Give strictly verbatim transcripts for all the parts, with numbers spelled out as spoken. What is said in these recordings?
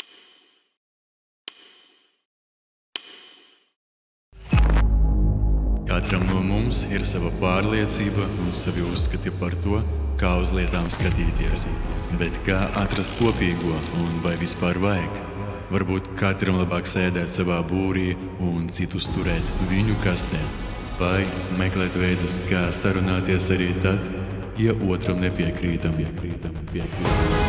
Katram no mums ir sava pārliecība un savi uzskati par to, kā uz lietām skatīties. Bet kā atrast kopīgo un vai vispār vajag? Varbūt katram labāk sēdēt savā būrī un citus turēt viņu kastē. Vai meklēt veidus, kā sarunāties arī tad, ja otram nepiekrītam, piekrītam, piekrītam.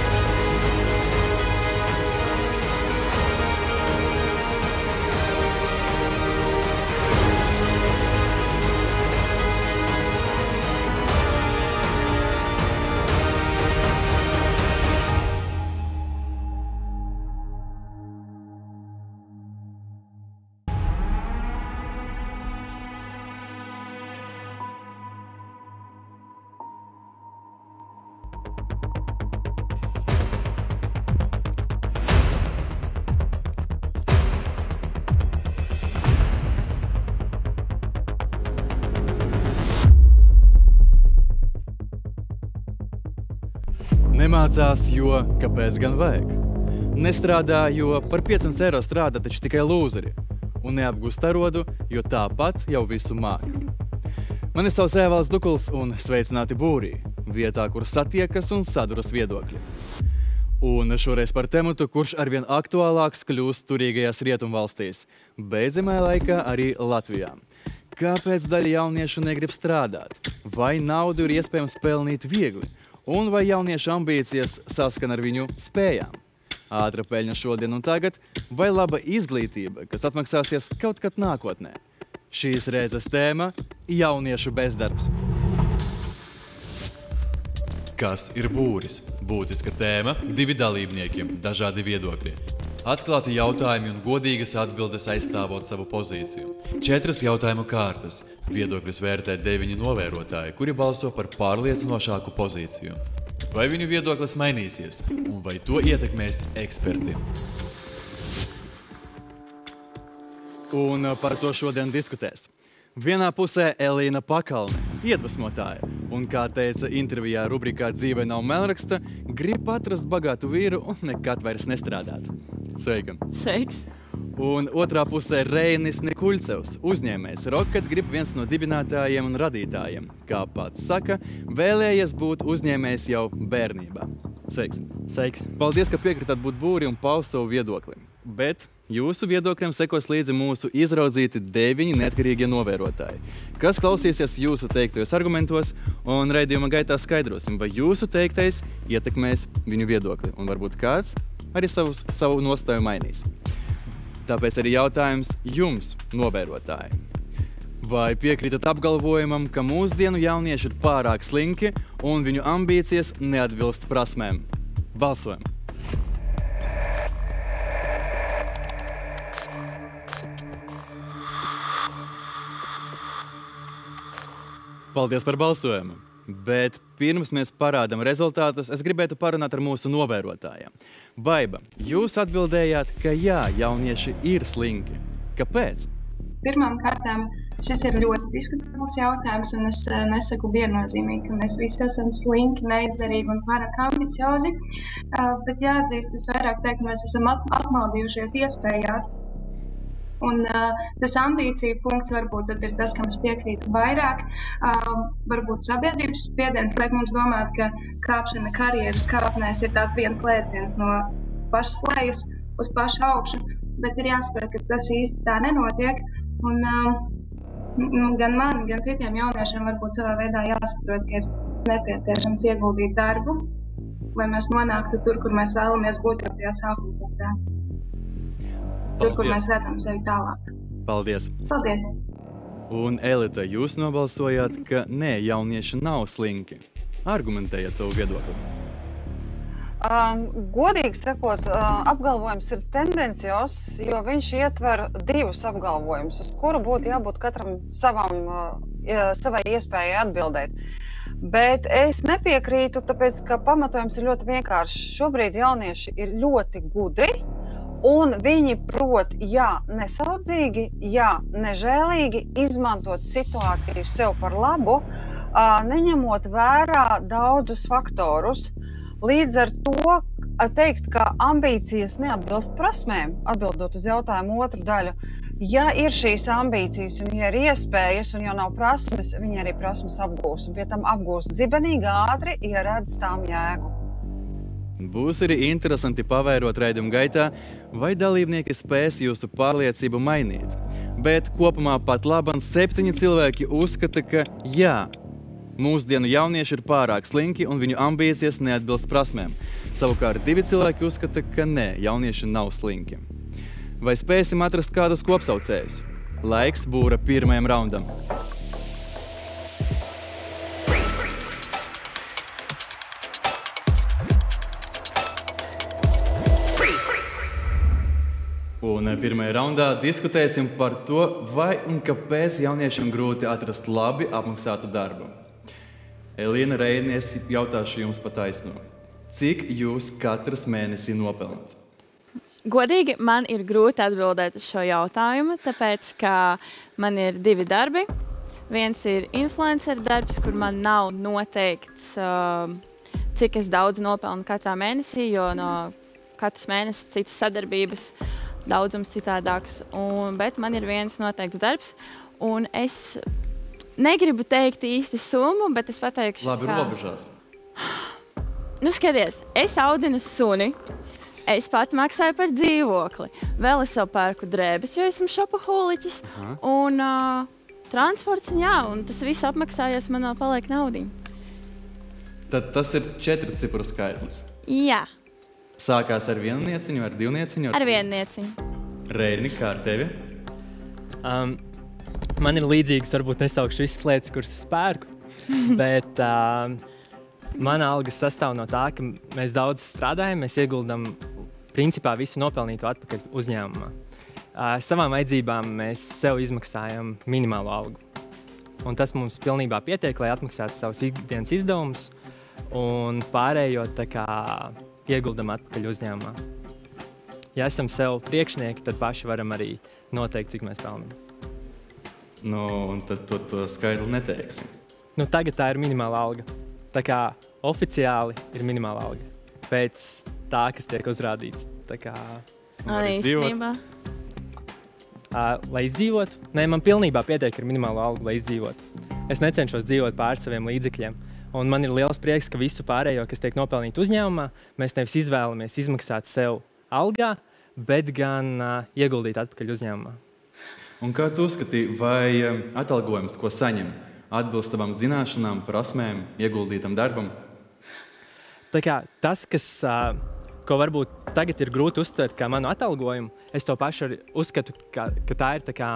Nemācās, jo kāpēc gan vajag? Nestrādā, jo par piecsimt eiro strādā taču tikai lūzeri. Un neapgūst arodu, jo tāpat jau visu māk. Mani sauc Evalds Dukuls un sveicināti būrī, vietā, kur satiekas un saduras viedokļi. Un šoreiz par tematu, kurš arvien aktuālāks kļūst turīgajās rietumvalstīs, beidzamā laikā arī Latvijā. Kāpēc daļa jauniešu negrib strādāt? Vai naudu ir iespējams pelnīt viegli? Un vai jauniešu ambīcijas saskan ar viņu spējām? Ātra peļņa šodien un tagad, vai laba izglītība, kas atmaksāsies kaut kad nākotnē? Šīs reizes tēma – jauniešu bezdarbs. Kas ir būris? Būtiska tēma, divi dalībnieki, dažādi viedokļi. Atklāti jautājumi un godīgas atbildes aizstāvot savu pozīciju. Četras jautājumu kārtas. Viedokļus vērtē deviņi novērotāji, kuri balso par pārliecinošāku pozīciju. Vai viņu viedoklis mainīsies? Un vai to ietekmēs eksperti? Un par to šodien diskutēs. Vienā pusē Elīna Pakalne, iedvesmotāja, un, kā teica intervijā rubrikā Dzīve nav melnraksta, grib atrast bagātu vīru un nekad vairs nestrādāt. Sveika! Sveiks! Un otrā pusē Reinis Nikuļcevs, uzņēmējs Rocket Grip, viens no dibinātājiem un radītājiem. Kā pats saka, vēlējies būt uzņēmējs jau bērnībā. Sveiks! Sveiks! Paldies, ka piekritāt būt būri un paust savu viedokli. Bet jūsu viedokļiem sekos līdzi mūsu izraudzīti deviņi neatkarīgie novērotāji, kas klausīsies jūsu teiktajos argumentos, un raidījuma gaitā skaidrosim, vai jūsu teiktais ietekmēs viņu viedokli, un varbūt kāds arī savus, savu nostāju mainīs. Tāpēc arī jautājums jums, novērotāji. Vai piekrītat apgalvojumam, ka mūsdienu jaunieši ir pārāk slinki un viņu ambīcijas neatbilst prasmēm? Balsojam! Paldies par balsojumu! Bet pirms mēs parādām rezultātus, es gribētu parunāt ar mūsu novērotājiem. Baiba, jūs atbildējāt, ka jā, jaunieši ir slinki. Kāpēc? Pirmām kārtām šis ir ļoti diskutabls jautājums, un es nesaku viennozīmīgi, ka mēs visi esam slinki, neizdarīgi un pārāk ambiciozi. Bet jāatzīst, es vairāk teiktu, mēs esam apmaldījušies iespējās. Un uh, tas ambīcija punkts varbūt tad ir tas, kam es piekrītu vairāk. Uh, varbūt sabiedrības spiediens liek mums domāt, ka kāpšana karjeras kāpnēs ir tāds viens lēciens no pašas lejas uz pašu augšu, bet ir jāsaprot, ka tas īsti tā nenotiek. Un uh, gan man, gan citiem jauniešiem varbūt savā veidā jāsaprot, ka ir nepieciešams ieguldīt darbu, lai mēs nonāktu tur, kur mēs vēlamies būt jau tajā sākuma punktā. Tur, kur mēs redzam sevi tālāk. Paldies! Paldies! Un, Elita, jūs nobalsojāt, ka nē, jaunieši nav slinki. Argumentējiet savu viedokli. Um, godīgi sakot, uh, apgalvojums ir tendencios, jo viņš ietver divus apgalvojumus, uz kuru būtu jābūt katram savam, uh, savai iespējai atbildēt. Bet es nepiekrītu, tāpēc, ka pamatojums ir ļoti vienkāršs. Šobrīd jaunieši ir ļoti gudri, un viņi prot, jā, nesaudzīgi, jā, nežēlīgi izmantot situāciju sev par labu, neņemot vērā daudzus faktorus. Līdz ar to teikt, ka ambīcijas neatbilst prasmēm, atbildot uz jautājumu otru daļu. Ja ir šīs ambīcijas un ja ir iespējas un ja nav prasmes, viņi arī prasmes apgūs. Un pie tam apgūs zibenīgi ātri, ja redz tām jēgu. Būs arī interesanti pavērot raidījumu gaitā, vai dalībnieki spēs jūsu pārliecību mainīt. Bet kopumā pat labam septiņi cilvēki uzskata, ka jā, mūsdienu jaunieši ir pārāk slinki un viņu ambīcijas neatbilst prasmēm. Savukārt divi cilvēki uzskata, ka nē, jaunieši nav slinki. Vai spēsim atrast kādus kopsaucējus? Laiks būra pirmajam raundam. Un pirmajā raundā diskutēsim par to, vai un kāpēc jauniešiem grūti atrast labi apmaksātu darbu. Elīna, Reini, es jautāšu jums pa taisno. Cik jūs katrs mēnesī nopelnat? Godīgi, man ir grūti atbildēt uz šo jautājumu, tāpēc, ka man ir divi darbi. Viens ir influencer darbs, kur man nav noteikts, cik es daudz nopelnu katrā mēnesī, jo no katras mēnesis citas sadarbības daudzums citādāks. Un, bet man ir viens noteikts darbs, un es negribu teikt īsti summu, bet es pateikšu, Labi, kā... robežās. Nu, skaties, es audinu suni, es pat maksāju par dzīvokli, vēl es jau pērku drēbes, jo esmu šopaholiķis, Aha. un uh, transports, un jā, un tas viss apmaksājies, man vēl paliek naudiņa. Tad tas ir četri cipru skaitlis. Jā. Sākās ar vienu nieciņu, ar divu nieciņu? Ar, ar vienu nieciņu. Reini, kā ar tevi? Um, man ir līdzīgas, varbūt nesaukšu visas lietas, kuras es pērku, bet uh, mana alga sastāv no tā, ka mēs daudz strādājam, mēs ieguldam principā visu nopelnīto atpakaļ uzņēmumā. Uh, savām vajadzībām mēs sev izmaksājam minimālo algu. Un tas mums pilnībā pietiek, lai atmaksātu savus ikdienas izdevumus un pārējot tā kā ieguldam atpakaļ uzņēmumā. Ja esam sev priekšnieki, tad paši varam arī noteikt, cik mēs pelnam. Nu, un tad to, to skaidru neteiksim. Nu, tagad tā ir minimāla alga. Tā kā oficiāli ir minimāla alga. Pēc tā, kas tiek uzrādīts. Tā kā... Var izdzīvot? Uh, lai izdzīvotu? Nē, man pilnībā pietiek ar minimālo algu, lai izdzīvotu. Es necenšos dzīvot pār saviem līdzekļiem. Un man ir liels prieks, ka visu pārējo, kas tiek nopelnīti uzņēmumā, mēs nevis izvēlamies izmaksāt sev algā, bet gan uh, ieguldīt atpakaļ uzņēmumā. Un kā tu uzskatīji, vai atalgojums, ko saņem, atbilst tavām zināšanām, prasmēm, ieguldītam darbam? Tā kā tas, kas, uh, ko varbūt tagad ir grūti uztvert kā manu atalgojumu, es to pašu arī uzskatu, ka, ka tā ir tā kā...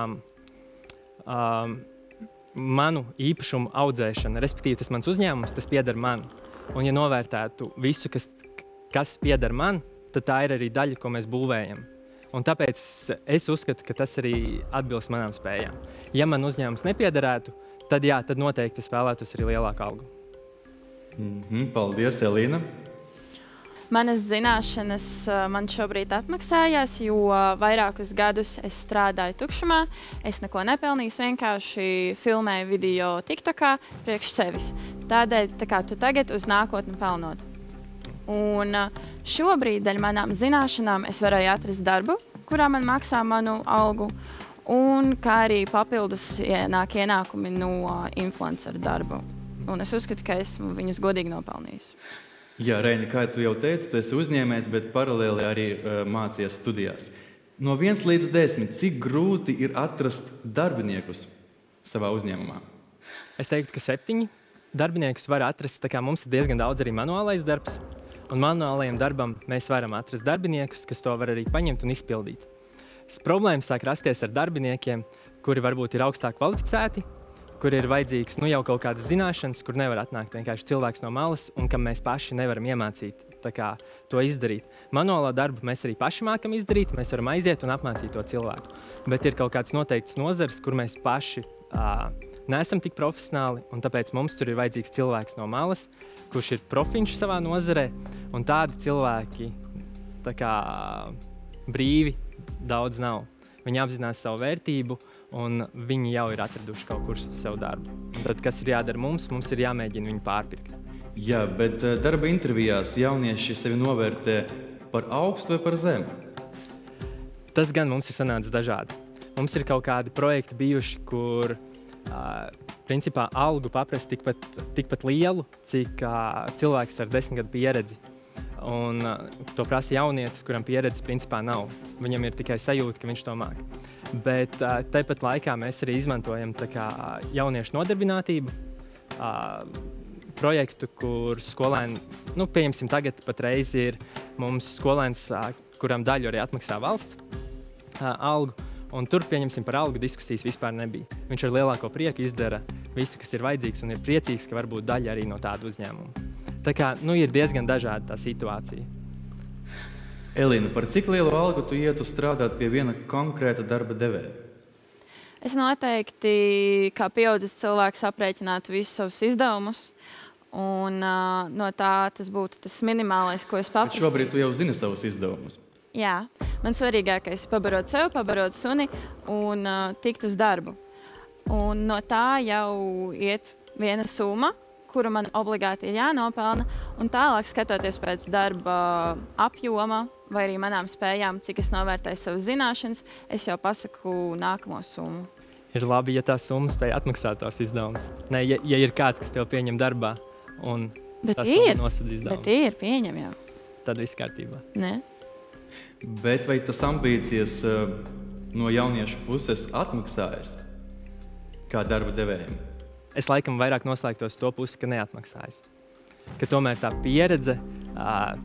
Um, manu īpašumu audzēšana, respektīvi tas mans uzņēmums, tas pieder man. Un ja novērtētu visu, kas, kas pieder man, tad tā ir arī daļa, ko mēs būvējam. Un tāpēc es uzskatu, ka tas arī atbilst manām spējām. Ja man uzņēmums nepiederētu, tad jā, tad noteikti es vēlētos arī lielāku algu. Mm-hmm, paldies, Elīna. Manas zināšanas man šobrīd atmaksājās, jo vairākus gadus es strādāju tukšumā. Es neko nepelnīju, vienkārši filmēju video TikTokā priekš sevis. Tādēļ tā kā tu tagad uz nākotni pelnot. Un šobrīd dēļ manām zināšanām es varēju atrast darbu, kurā man maksā manu algu, un kā arī papildus ienāk ienākumi no influenceru darbu. Un es uzskatu, ka esmu viņus godīgi nopelnījis. Jā, Reini, kā tu jau teici, tu esi uzņēmējs, bet paralēli arī uh, mācies studijās. No viens līdz desmit, cik grūti ir atrast darbiniekus savā uzņēmumā? Es teiktu, ka septiņi darbiniekus var atrast, tā kā mums ir diezgan daudz arī manuālais darbs. Un manuālajiem darbam mēs varam atrast darbiniekus, kas to var arī paņemt un izpildīt. Problēmas sāk rasties ar darbiniekiem, kuri varbūt ir augstāk kvalificēti, kur ir vajadzīgs nu, jau kaut kādas zināšanas, kur nevar atnākt vienkārši cilvēks no malas un kam mēs paši nevaram iemācīt tā kā, to izdarīt. Manuālo darbu mēs arī paši mākam izdarīt, mēs varam aiziet un apmācīt to cilvēku. Bet ir kaut kāds noteikts nozars, kur mēs paši ā, neesam tik profesionāli, un tāpēc mums tur ir vajadzīgs cilvēks no malas, kurš ir profiņš savā nozarē, un tādi cilvēki tā kā, brīvi daudz nav. Viņi apzinās savu vērtību, un viņi jau ir atraduši kaut kur savu darbu. Un tad, kas ir jādara mums, mums ir jāmēģina viņu pārpirkt. Jā, bet darba intervijās jaunieši sevi novērtē par augstu vai par zemu? Tas gan mums ir sanācis dažādi. Mums ir kaut kādi projekti bijuši, kur uh, principā algu paprast tikpat, tikpat lielu, cik uh, cilvēks ar desmit gadu pieredzi. Un uh, to prasa jaunietis, kuram pieredzes principā nav. Viņam ir tikai sajūta, ka viņš to māk. Bet uh, tāpat laikā mēs arī izmantojam tā kā, jauniešu nodarbinātību uh, projektu, kur skolēni, nu, pieņemsim, tagad patreiz ir mums skolēns, uh, kuram daļu arī atmaksā valsts uh, algu. Un tur, pieņemsim, par algu diskusijas vispār nebija. Viņš ar lielāko prieku izdara visu, kas ir vajadzīgs, un ir priecīgs, ka varbūt daļa arī no tāda uzņēmuma. Tā kā, nu, ir diezgan dažāda tā situācija. Elīna, par cik lielu algu tu ietu strādāt pie viena konkrēta darba devēja? Es noteikti, kā pieaudzis cilvēks, aprēķinātu visus savus izdevumus, un uh, no tā tas būtu tas minimālais, ko es paprastu. Bet šobrīd tu jau zini savus izdevumus. Jā, man svarīgākais ir pabarot sev, pabarot suni un uh, tikt uz darbu. Un no tā jau iet viena summa, kuru man obligāti ir jānopelna, un tālāk skatoties pēc darba apjoma vai arī manām spējām, cik es novērtēju savas zināšanas, es jau pasaku nākamo summu. Ir labi, ja tā summa spēj atmaksāt tās izdevumus. Nē, ja, ja ir kāds, kas tev pieņem darbā un bet tā ir, summa nosedz izdevumus. Bet ir, pieņem jau. Tad viss kārtībā. Ne? Bet vai tas ambīcijas uh, no jauniešu puses atmaksājas kā darba devējiem? Es laikam vairāk noslēgtos to pusi, ka neatmaksājas. Ka tomēr tā pieredze, uh,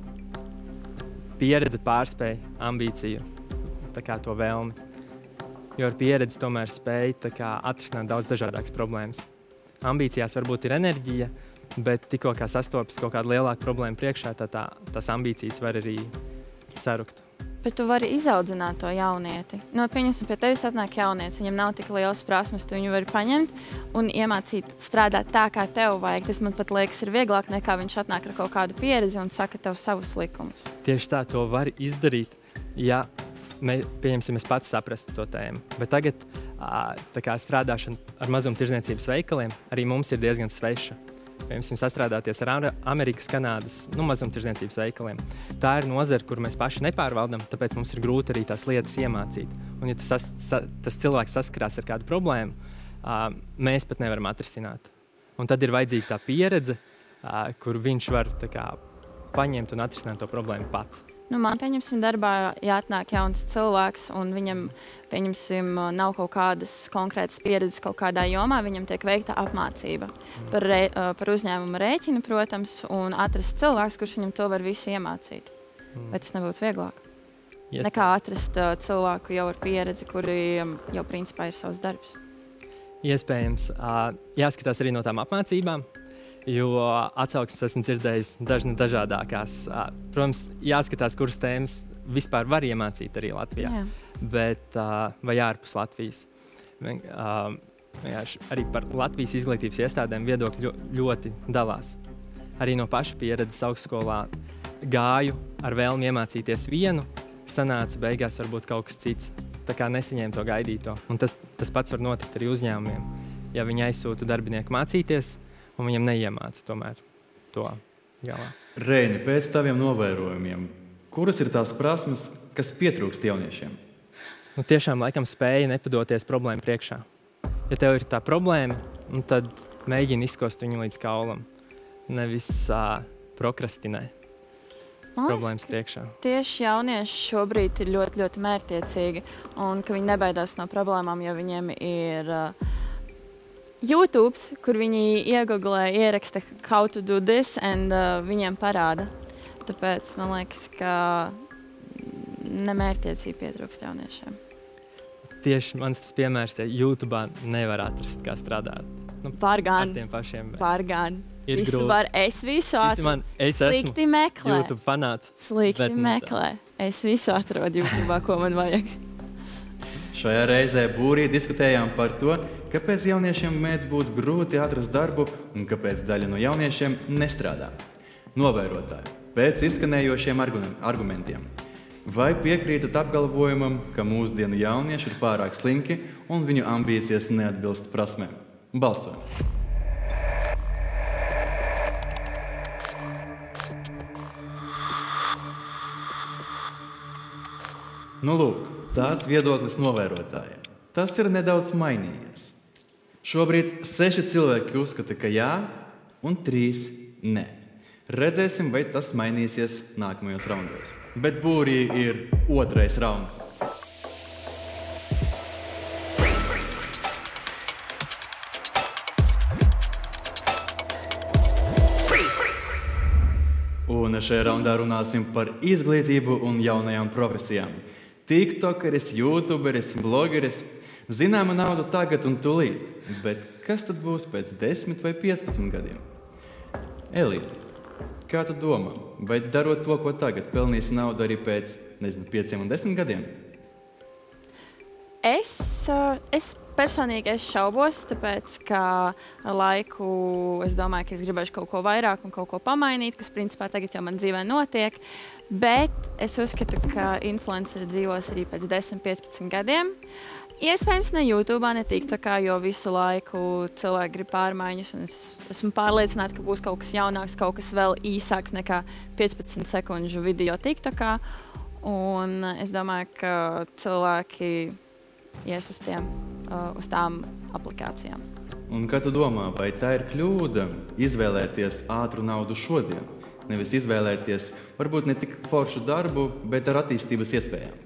pieredze pārspēj ambīciju, tā kā to vēlmi. Jo ar pieredzi tomēr spēj tā kā atrisināt daudz dažādākas problēmas. Ambīcijās varbūt ir enerģija, bet tikko kā sastopas kaut kāda lielāka problēma priekšā, tā, tā tās ambīcijas var arī sarukt. Bet tu vari izaudzināt to jaunieti. Nu, pieņemsim, pie tevis atnāk jaunietis, viņam nav tik liels prasmes, tu viņu vari paņemt un iemācīt strādāt tā, kā tev vajag. Tas man pat liekas ir vieglāk, nekā viņš atnāk ar kaut kādu pieredzi un saka tev savus likumus. Tieši tā, to var izdarīt, ja mē, pieņemsim, es pats saprastu to tēmu. Bet tagad tā kā strādāšana ar mazumtirdzniecības veikaliem arī mums ir diezgan sveša. Piemēram, sastrādāties ar Amerikas, Kanādas nu, mazumtirdzniecības veikaliem. Tā ir nozara, kuru mēs paši nepārvaldam, tāpēc mums ir grūti arī tās lietas iemācīt. Un, ja tas, sa, tas cilvēks saskarās ar kādu problēmu, uh, mēs pat nevaram atrisināt. Un tad ir vajadzīga tā pieredze, uh, kur viņš var tā kā, paņemt un atrisināt to problēmu pats. Nu, man, pieņemsim, darbā jāatnāk jauns cilvēks, un viņam, pieņemsim, nav kaut kādas konkrētas pieredzes kaut kādā jomā, viņam tiek veikta apmācība par, re, par uzņēmumu rēķinu, protams, un atrast cilvēks, kurš viņam to var visu iemācīt. Mm. Vai tas nebūtu vieglāk? Iespējams. Nekā atrast uh, cilvēku jau ar pieredzi, kuriem jau principā ir savs darbs. Iespējams. Uh, jāskatās arī no tām apmācībām. Jo atsauksmes esmu dzirdējis dažna dažādākās. Protams, jāskatās, kuras tēmas vispār var iemācīt arī Latvijā, Jā. bet vai ārpus Latvijas. Arī par Latvijas izglītības iestādēm viedokļi ļoti dalās. Arī no paša pieredzes augstskolā gāju ar vēlmi iemācīties vienu, sanāca beigās varbūt kaut kas cits. Tā kā nesaņēma to gaidīto. Un tas, tas pats var notikt arī uzņēmumiem. Ja viņi aizsūta darbinieku mācīties, un viņam neiemāca tomēr to galā. Reini, pēc taviem novērojumiem, kuras ir tās prasmes, kas pietrūkst jauniešiem? Nu, tiešām laikam spēja nepadoties problēmu priekšā. Ja tev ir tā problēma, tad mēģini izkost viņu līdz kaulam. Nevis uh, prokrastinē problēmas priekšā. Tieši jaunieši šobrīd ir ļoti, ļoti mērķtiecīgi, un ka viņi nebaidās no problēmām, jo viņiem ir uh, YouTube, kur viņi iegooglē, ieraksta how to do this, un uh, viņiem parāda. Tāpēc man liekas, ka nemērķtiecība pietrūkst jauniešiem. Tieši mans tas piemērs, ja YouTubā nevar atrast, kā strādāt. Nu, Pārgān. Ar tiem pašiem. Pārgān. Ir visu grūti. Var, es visu atrodu. Man, es Slikti esmu meklē. YouTube fanāts. Slikti bet meklē. Es visu atrodu YouTubā, ko man vajag. Šajā reizē būrī diskutējām par to, kāpēc jauniešiem mēdz būt grūti atrast darbu un kāpēc daļa no jauniešiem nestrādā. Novērotāji, pēc izskanējošiem argumentiem. Vai piekrītat apgalvojumam, ka mūsdienu jaunieši ir pārāk slinki un viņu ambīcijas neatbilst prasmēm? Balsojam! Nu, lūk, tāds viedoklis novērotājiem. Tas ir nedaudz mainījies. Šobrīd seši cilvēki uzskata, ka jā, un trīs nē. Redzēsim, vai tas mainīsies nākamajos raundos. Bet būrī ir otrais rauns. Un šajā raundā runāsim par izglītību un jaunajām profesijām. TikTokeris, YouTuberis, blogeris. Zināma nauda tagad un tūlīt. Bet kas tad būs pēc desmit vai piecpadsmit gadiem? Elīna, kā tu domā, vai darot to, ko tagad, pelnīs naudu arī pēc, nezinu, pieciem un desmit gadiem? Es, es personīgi es šaubos, tāpēc, ka ar laiku es domāju, ka es gribēšu kaut ko vairāk un kaut ko pamainīt, kas principā tagad jau man dzīvē notiek. Bet es uzskatu, ka influenceri dzīvos arī pēc desmit, piecpadsmit gadiem. Iespējams, ne YouTube, ne TikTokā, jo visu laiku cilvēki grib pārmaiņas. Un es esmu pārliecināta, ka būs kaut kas jaunāks, kaut kas vēl īsāks nekā piecpadsmit sekundžu video TikTokā. Un es domāju, ka cilvēki ies uz, tiem, uz tām aplikācijām. Un kā tu domā, vai tā ir kļūda izvēlēties ātru naudu šodien? Nevis izvēlēties varbūt ne tik foršu darbu, bet ar attīstības iespējām.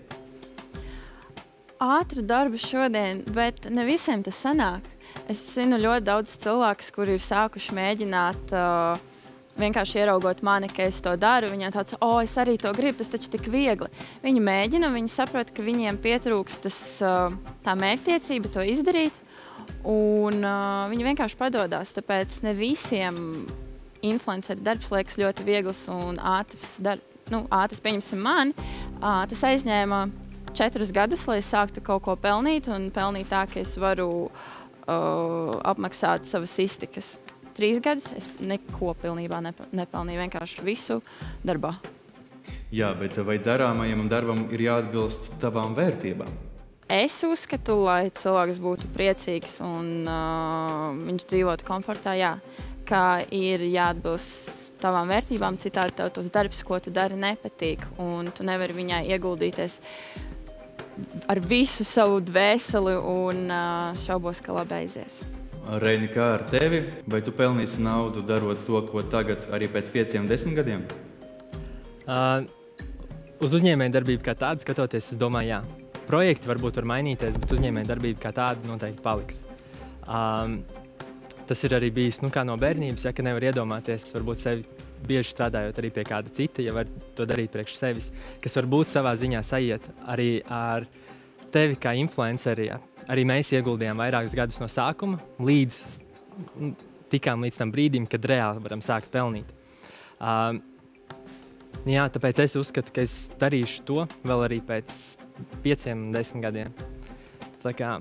Ātru darbu šodien, bet ne visiem tas sanāk. Es zinu ļoti daudz cilvēkus, kuri ir sākuši mēģināt uh, vienkārši ieraugot mani, ka es to daru. Viņiem tāds, o, es arī to gribu, tas taču tik viegli. Viņi mēģina, viņi saprot, ka viņiem pietrūks tas, uh, tā mērķtiecība to izdarīt, un uh, viņi vienkārši padodās. Tāpēc ne visiem influenceru darbs liekas ļoti viegls un ātrs darbs. Nu, ātrs, pieņemsim mani, uh, tas aizņēma četrus gadus, lai es sāktu kaut ko pelnīt, un pelnīt tā, ka es varu uh, apmaksāt savas iztikas. Trīs gadus es neko pilnībā nepelnīju, vienkārši visu darbā. Jā, bet vai darāmajam darbam ir jāatbilst tavām vērtībām? Es uzskatu, lai cilvēks būtu priecīgs un uh, viņš dzīvotu komfortā, jā, kā ir jāatbilst tavām vērtībām, citādi tev tos darbs, ko tu dari, nepatīk, un tu nevari viņai ieguldīties ar visu savu dvēseli un uh, šaubos, ka labi aizies. Reini, kā ar tevi? Vai tu pelnīsi naudu darot to, ko tagad arī pēc pieciem, desmit gadiem? Uh, uz uzņēmēju darbību kā tādu skatoties, es domāju, jā. Projekti varbūt var mainīties, bet uzņēmēju darbība kā tāda noteikti paliks. Um, tas ir arī bijis nu, kā no bērnības, ja, ka nevar iedomāties, varbūt sevi bieži strādājot arī pie kāda cita, ja var to darīt priekš sevis, kas varbūt savā ziņā sajiet arī ar tevi kā influenceri. Ja. Arī mēs ieguldījām vairākus gadus no sākuma, līdz tikām līdz tam brīdim, kad reāli varam sākt pelnīt. Uh, jā, tāpēc es uzskatu, ka es darīšu to vēl arī pēc pieciem, desmit gadiem. Tā kā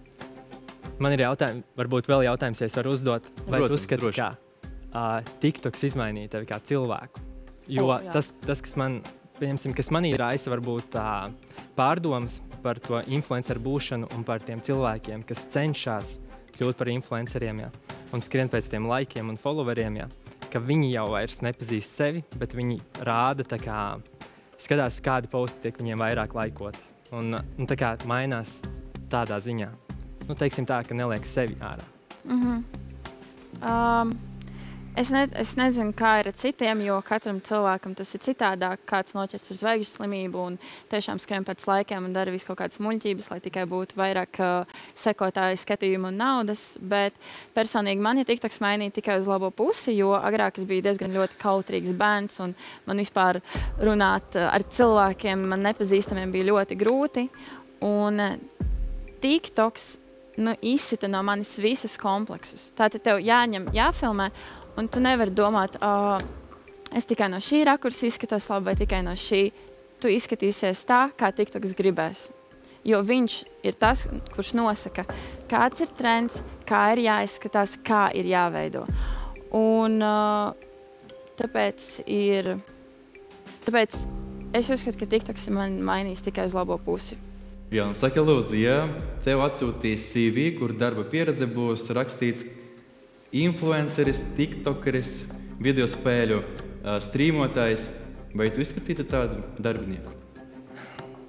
man ir jautājumi, varbūt vēl jautājums, ja es varu uzdot, vai Protams, tu uzskati, droši. kā Uh, TikToks izmainīja tevi kā cilvēku. Jo Oh, jā. tas, tas, kas man, pieņemsim, kas manī raisa varbūt uh, pārdomas par to influenceru būšanu un par tiem cilvēkiem, kas cenšas kļūt par influenceriem, jā, un skrien pēc tiem laikiem un followeriem, jā, ka viņi jau vairs nepazīst sevi, bet viņi rāda, tā kā, skatās, kādi posti tiek viņiem vairāk laikoti. Un, un tā kā mainās tādā ziņā. Nu, teiksim tā, ka neliek sevi ārā. Mm-hmm. um, Es, ne, es nezinu, kā ir ar citiem, jo katram cilvēkam tas ir citādāk. Kāds noķers uz zvaigžņu slimību un tiešām skrien pēc laikiem un dara visu kaut kādas muļķības, lai tikai būtu vairāk uh, sekotāju, skatījumu un naudas. Bet personīgi man ja TikToks mainīja tikai uz labo pusi, jo agrāk es biju diezgan ļoti kautrīgs bērns un man vispār runāt uh, ar cilvēkiem, man nepazīstamiem bija ļoti grūti. Un uh, TikToks nu, izsita no manis visus kompleksus. Tātad tev jāņem, jāfilmē. Un tu nevari domāt, uh, es tikai no šī rakursa izskatos labi vai tikai no šī. Tu izskatīsies tā, kā TikToks gribēs. Jo viņš ir tas, kurš nosaka, kāds ir trends, kā ir jāizskatās, kā ir jāveido. Un uh, tāpēc ir, tāpēc es uzskatu, ka TikToks man mainīs tikai uz labo pusi. Jā, un saka lūdzu, ja tev atsūtīs C V, kur darba pieredze būs rakstīts influenceris, tiktokeris, video spēļu uh, strīmotājs, vai tu izskatītu tādu darbinieku?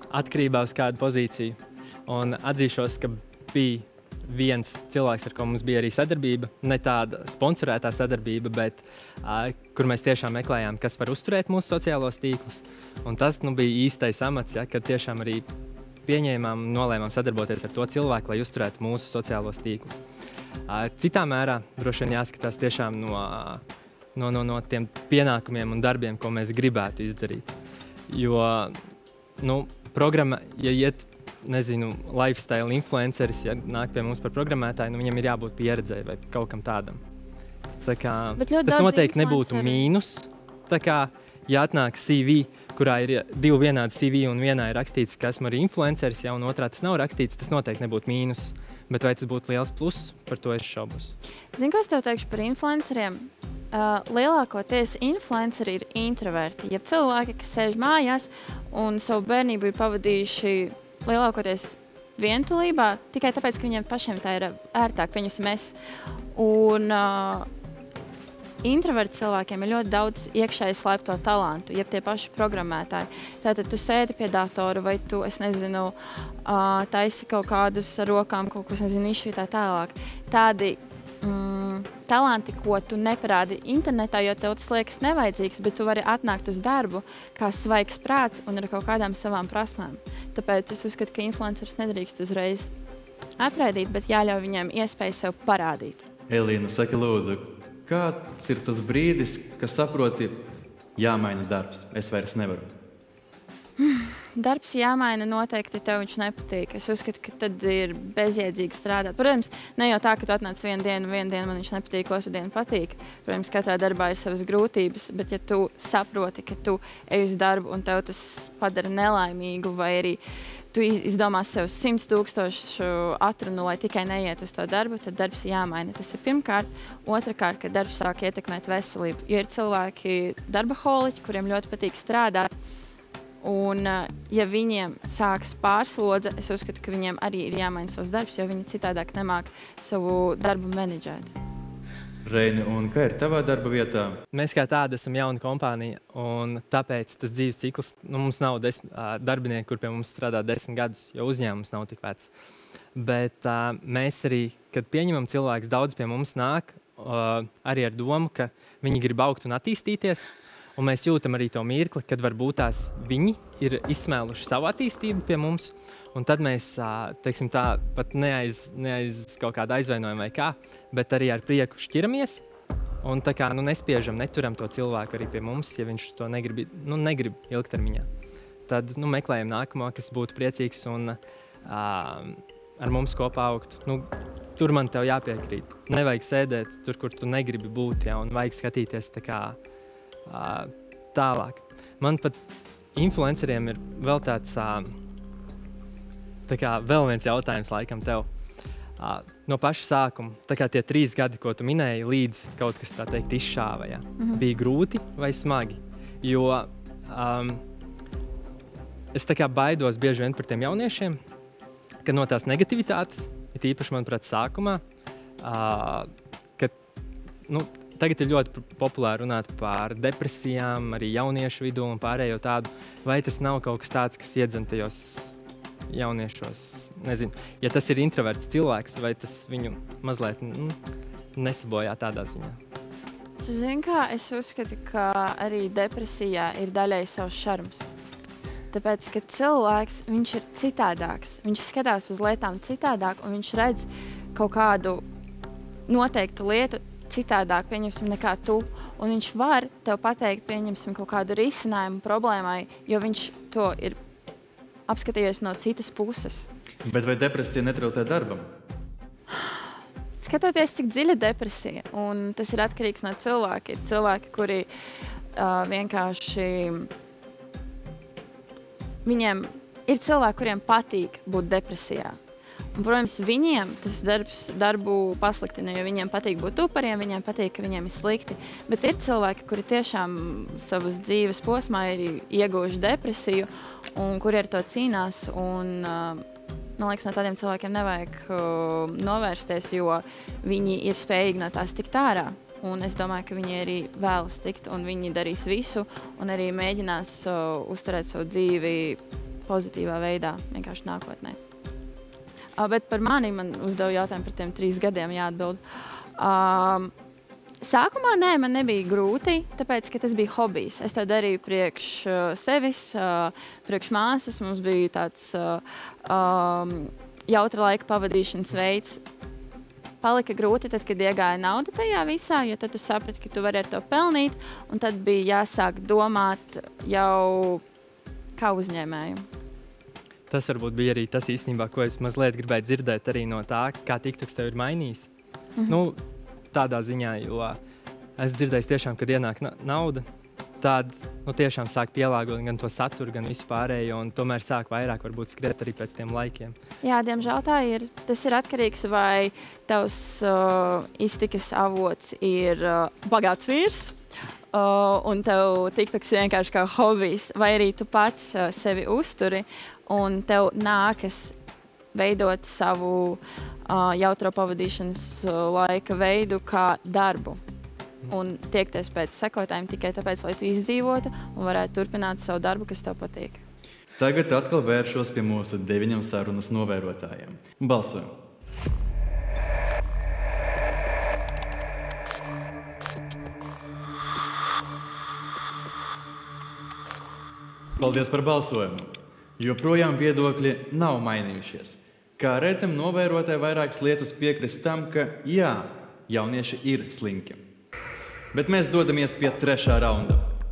atkarībā uz kādu pozīciju. Un atzīšos, ka bija viens cilvēks, ar ko mums bija arī sadarbība, ne tāda sponsorētā sadarbība, bet uh, kur mēs tiešām meklējām, kas var uzturēt mūsu sociālos tīklus. Un tas nu, bija īstais amats, ja, kad tiešām arī pieņēmām un nolēmām sadarboties ar to cilvēku, lai uzturētu mūsu sociālos tīklus. Uh, citā mērā droši vien jāskatās tiešām no, no, no, no tiem pienākumiem un darbiem, ko mēs gribētu izdarīt. Jo nu, programma, ja iet nezinu, lifestyle influenceris, ja nāk pie mums par programmētāju, nu viņam ir jābūt pieredzēji vai kaut kam tādam. Tā kā, tas noteikti nebūtu mīnus. Tā kā, ja atnāk C V, kurā ir divi vienādi C V un vienā ir rakstīts, ka esmu arī influenceris, ja, un otrā tas nav rakstīts, tas noteikti nebūtu mīnus. Bet vai tas būtu liels pluss, par to es šaubos. Zini, ko es tev teikšu par influenceriem? Uh, lielākoties influenceri ir introverti. Ja cilvēki, kas sēž mājās un savu bērnību ir pavadījuši lielākoties vientulībā, tikai tāpēc, ka viņiem pašiem tā ir ērtāk, pieņemsim es. Un uh, introverti cilvēkiem ir ļoti daudz iekšēji slēpto talantu, jeb tie paši programmētāji. Tātad tu sēdi pie datora vai tu, es nezinu, uh, taisi kaut kādus ar rokām, kaut ko, es nezinu, izšķi tā tālāk. Tādi mm, talanti, ko tu neparādi internetā, jo tev tas liekas nevajadzīgs, bet tu vari atnākt uz darbu kā svaigs prāts un ar kaut kādām savām prasmēm. Tāpēc es uzskatu, ka influenceris nedrīkst uzreiz atraidīt, bet jāļauj viņiem iespēju sev parādīt. Elīna, saki lūdzu, kāds ir tas brīdis, kad saproti, jāmaina darbs, es vairs nevaru? Darbs jāmaina noteikti, tev viņš nepatīk. Es uzskatu, ka tad ir bezjēdzīgi strādāt. Protams, ne jau tā, ka tu atnāc vienu dienu, vienu dienu man viņš nepatīk, otru dienu patīk. Protams, katrā darbā ir savas grūtības, bet ja tu saproti, ka tu ej uz darbu un tev tas padara nelaimīgu, vai arī tu izdomās sev simts tūkstošu atrunu, lai tikai neiet uz to darbu, tad darbs jāmaina. Tas ir pirmkārt. Otrakārt, ka darbs sāk ietekmēt veselību. Jo ir cilvēki darbaholiķi, kuriem ļoti patīk strādāt. Un, ja viņiem sāks pārslodze, es uzskatu, ka viņiem arī ir jāmaina savs darbs, jo viņi citādāk nemāk savu darbu menedžēt. Reini, un kā ir tavā darba vietā? Mēs kā tāda esam jauna kompānija, un tāpēc tas dzīves cikls, nu, mums nav des, darbinieki, kur pie mums strādā desmit gadus, jo uzņēmums nav tik vecs. Bet uh, mēs arī, kad pieņemam cilvēks, daudz pie mums nāk, uh, arī ar domu, ka viņi grib augt un attīstīties. Un mēs jūtam arī to mirkli, kad varbūt tās viņi ir izsmēluši savu attīstību pie mums, un tad mēs, teiksim tā, pat neaiz, neaiz kaut kādu aizvainojumu vai kā, bet arī ar prieku šķiramies, un tā kā, nu, nespiežam, neturam to cilvēku arī pie mums, ja viņš to negrib, nu, negrib ilgtermiņā. Tad, nu, meklējam nākamo, kas būtu priecīgs un uh, ar mums kopā augt. Nu, tur man tev jāpiekrīt. Nevajag sēdēt tur, kur tu negribi būt, ja, un vajag skatīties tā kā Uh, tālāk. Man pat influenceriem ir vēl tāds, uh, tā kā vēl viens jautājums laikam tev. Uh, no paša sākuma, tā kā tie trīs gadi, ko tu minēji, līdz kaut kas tā teikt izšāva, ja? Mm-hmm. Bija grūti vai smagi? Jo um, es tā kā baidos bieži vien par tiem jauniešiem, ka no tās negativitātes, it īpaši, manuprāt, sākumā, uh, ka, nu, tagad ir ļoti populāri runāt par depresijām, arī jauniešu vidū un pārējo tādu. Vai tas nav kaut kas tāds, kas iedzen tajos jauniešos? Nezinu, ja tas ir introverts cilvēks, vai tas viņu mazliet nu, nesabojā tādā ziņā? Zini kā, es uzskatu, ka arī depresijā ir daļai savs šarms. Tāpēc, ka cilvēks, viņš ir citādāks. Viņš skatās uz lietām citādāk, un viņš redz kaut kādu noteiktu lietu citādāk, pieņemsim, nekā tu. Un viņš var tev pateikt, pieņemsim, kaut kādu risinājumu problēmai, jo viņš to ir apskatījies no citas puses. Bet vai depresija netraucē darbam? Skatoties, cik dziļa depresija, un tas ir atkarīgs no cilvēka. Ir cilvēki, kuri uh, vienkārši... Viņiem ir cilvēki, kuriem patīk būt depresijā. Un, protams, viņiem tas darbs, darbu pasliktina, jo viņiem patīk būt upariem, viņiem patīk, ka viņiem ir slikti. Bet ir cilvēki, kuri tiešām savas dzīves posmā ir ieguvuši depresiju un kuri ar to cīnās. Un, uh, man liekas, no tādiem cilvēkiem nevajag uh, novērsties, jo viņi ir spējīgi no tās tikt ārā. Un es domāju, ka viņi arī vēlas tikt, un viņi darīs visu, un arī mēģinās uh, uzturēt savu dzīvi pozitīvā veidā, vienkārši nākotnē. Uh, bet par mani man uzdeva jautājumu par tiem trīs gadiem jāatbild. Um, Sākumā nē, man nebija grūti, tāpēc, ka tas bija hobijs. Es to darīju priekš uh, sevis, uh, priekš māsas. Mums bija tāds uh, um, jautra laika pavadīšanas veids. Palika grūti tad, kad iegāja nauda tajā visā, jo tad tu saprati, ka tu vari ar to pelnīt, un tad bija jāsāk domāt jau kā uzņēmēju. Tas varbūt bija arī tas īstenībā, ko es mazliet gribēju dzirdēt arī no tā, kā TikToks tev ir mainījis. Mhm. Nu, tādā ziņā, jo es dzirdēju tiešām, kad ienāk na nauda, tad nu, tiešām sāk pielāgot gan to saturu, gan visu pārējo, un tomēr sāk vairāk varbūt skriet arī pēc tiem laikiem. Jā, diemžēl tā ir. Tas ir atkarīgs, vai tavs uh, iztikas avots ir uh, bagāts vīrs, uh, un tev TikToks vienkārši kā hobijs, vai arī tu pats uh, sevi uzturi, un tev nākas veidot savu uh, jautro pavadīšanas uh, laika veidu kā darbu. Un tiekties pēc sekotājiem tikai tāpēc, lai tu izdzīvotu un varētu turpināt savu darbu, kas tev patīk. Tagad atkal vēršos pie mūsu deviņiem sarunas novērotājiem. Balsojam! Paldies par balsojumu! Joprojām viedokļi nav mainījušies. Kā redzam, novērotāji vairākas lietas piekrist tam, ka jā, jaunieši ir slinki. Bet mēs dodamies pie trešā raunda.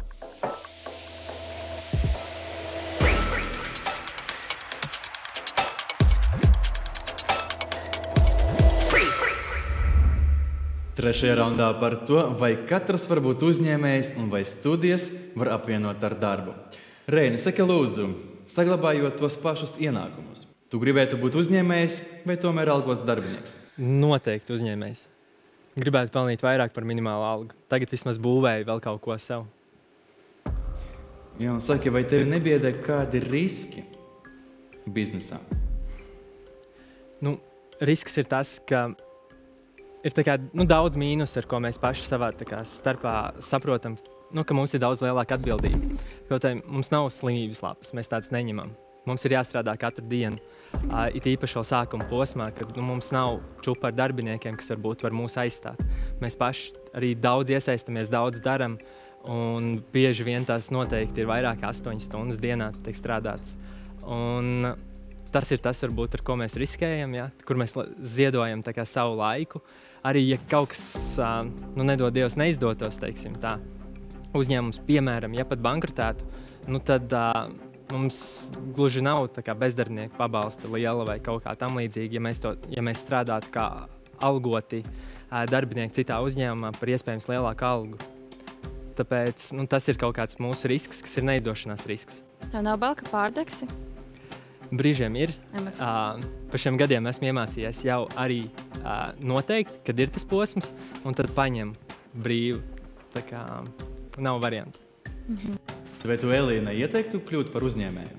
Trešajā raundā par to, vai katrs var būt uzņēmējs un vai studijas var apvienot ar darbu. Reini, saki lūdzu, saglabājot tos pašus ienākumus. Tu gribētu būt uzņēmējs vai tomēr algots darbinieks? Noteikti uzņēmējs. Gribētu pelnīt vairāk par minimālu algu. Tagad vismaz būvēju vēl kaut ko sev. Jā, un saki, vai tevi nebiedē kādi riski biznesā? Nu, risks ir tas, ka ir tā kā, nu, daudz mīnus, ar ko mēs paši savā tā kā, starpā saprotam, nu, ka mums ir daudz lielāka atbildība. Jo tā, mums nav slimības lapas, mēs tādas neņemam. Mums ir jāstrādā katru dienu. Uh, it īpaši vēl sākuma posmā, kad nu, mums nav čupa ar darbiniekiem, kas varbūt var mūs aizstāt. Mēs paši arī daudz iesaistamies, daudz daram, un bieži vien tās noteikti ir vairāk astoņas stundas dienā tiek strādāts. Un tas ir tas, varbūt, ar ko mēs riskējam, ja? Kur mēs ziedojam tā kā savu laiku. Arī, ja kaut kas, uh, nu, nedod Dievs, neizdotos, teiksim tā, uzņēmums, piemēram, ja pat bankrotētu, nu tad uh, mums gluži nav tā kā bezdarbnieku pabalsta liela vai kaut kā tam līdzīgi, ja mēs, to, ja mēs strādātu kā algoti uh, darbinieki citā uzņēmumā par iespējams lielāku algu. Tāpēc nu, tas ir kaut kāds mūsu risks, kas ir neizdošanās risks. Tev nav bail, ka pārdegsi? Brīžiem ir. Uh, par šiem gadiem esmu iemācījies jau arī uh, noteikt, kad ir tas posms, un tad paņem brīvu. Tā kā nav variantu. Mhm. Vai tu, Elīna, ieteiktu kļūt par uzņēmēju?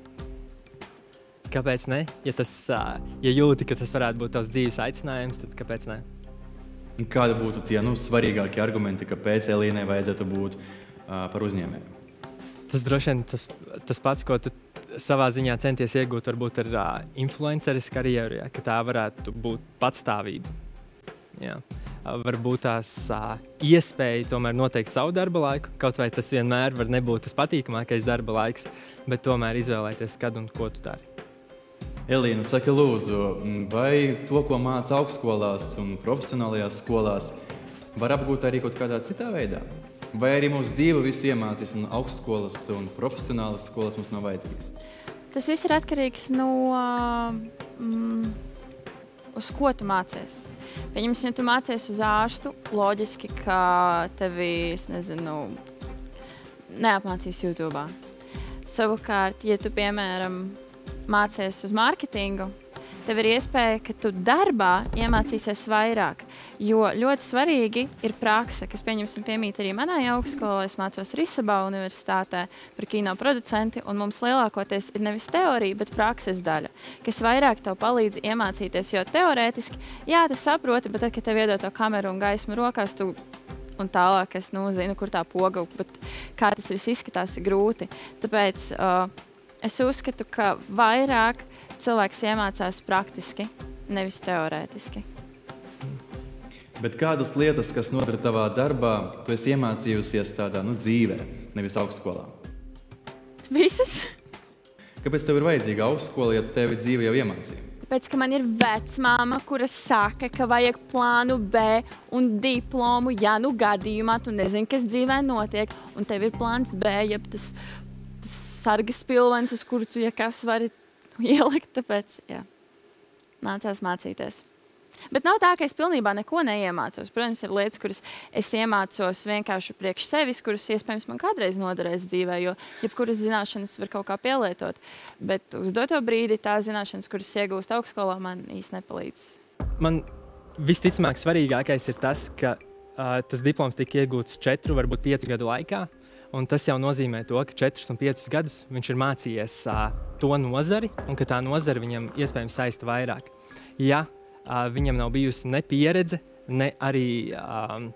Kāpēc ne? Ja, tas, ja jūti, ka tas varētu būt tavs dzīves aicinājums, tad kāpēc ne? Kādi būtu tie nu, svarīgākie argumenti, kāpēc Elīnai vajadzētu būt uh, par uzņēmēju? Tas droši vien tas, tas pats, ko tu savā ziņā centies iegūt varbūt ar uh, influenceris karjeru, ja, ka tā varētu būt patstāvība. Jā. Varbūt tās uh, iespēja tomēr noteikt savu darba laiku, kaut vai tas vienmēr var nebūt tas patīkamākais darba laiks, bet tomēr izvēlēties, kad un ko tu dari. Elīna, saki lūdzu, vai to, ko māca augstskolās un profesionālajās skolās, var apgūt arī kaut kādā citā veidā? Vai arī mūsu dzīve visu iemācīs un augstskolas un profesionālas skolas mums nav vajadzīgas? Tas viss ir atkarīgs no, mm, uz ko tu mācies. Pieņemsim, ja tu mācies uz ārstu, loģiski, ka tevi, es nezinu, neapmācīs YouTube'ā. Savukārt, ja tu, piemēram, mācies uz mārketingu, tev ir iespēja, ka tu darbā iemācīsies vairāk. Jo ļoti svarīgi ir prakse, kas, pieņemsim, piemīt arī manai augstskolai. Es mācos Risabā universitātē par kino producenti, un mums lielākoties ir nevis teorija, bet prakses daļa, kas vairāk tev palīdz iemācīties, jo teorētiski, jā, tu saproti, bet tad, kad tev iedod to kameru un gaismu rokās, tu un tālāk es, nu, zinu, kur tā poga, bet kā tas viss izskatās, ir grūti. Tāpēc uh, Es uzskatu, ka vairāk cilvēks iemācās praktiski, nevis teorētiski. Bet kādas lietas, kas nodara tavā darbā, tu esi iemācījusies tādā nu, dzīvē, nevis augstskolā? Visas. Kāpēc tev ir vajadzīga augstskola, ja tevi dzīve jau iemācīja? Pēc, ka man ir vecmāma, kura saka, ka vajag plānu B un diplomu, ja nu gadījumā tu nezini, kas dzīvē notiek, un tev ir plāns B, jeb tas, tas sargas pilvens, uz kuru tu, ja kas vari ielikt, tāpēc, jā, nācās mācīties. Bet nav tā, ka es pilnībā neko neiemācos. Protams, ir lietas, kuras es iemācos vienkārši priekš sevis, kuras iespējams man kādreiz noderēs dzīvē, jo jebkuras zināšanas var kaut kā pielietot. Bet uz doto brīdi tā zināšanas, kuras iegūst augstskolā, man īsti nepalīdz. Man visticamāk svarīgākais ir tas, ka uh, tas diploms tika iegūts četru, varbūt piecu gadu laikā. Un tas jau nozīmē to, ka četrus un piecus gadus viņš ir mācījies uh, to nozari, un ka tā nozara viņam iespējams saista vairāk. Ja Uh, viņam nav bijusi ne pieredze, ne arī uh,